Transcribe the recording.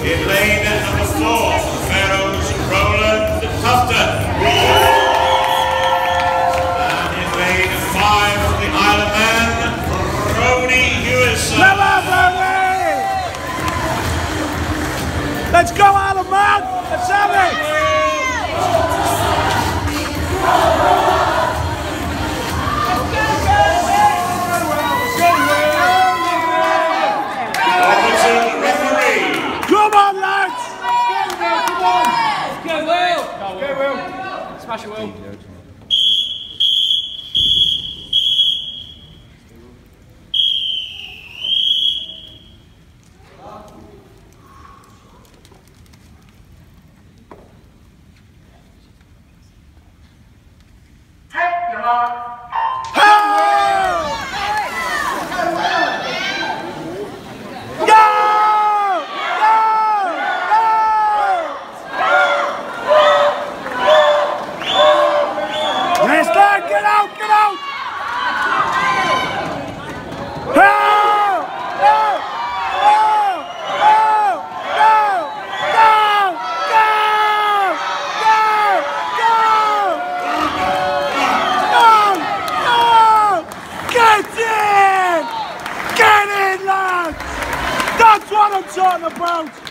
In lane number 4, Pharaoh's Roland Tufton. And in lane 5, from the Isle of Man, Brodie Hewison. Come on, Brodie! Let's go, Isle of Man! Let's have it! Come on, lads! Go, Will! Go, Will! Smash it, Will. Take your mark. Get out! Get out! Go! Go! Go! Go! Go! Go! Go! Go! Go! Go! Get in! Get in, lads! That's what I'm talking about!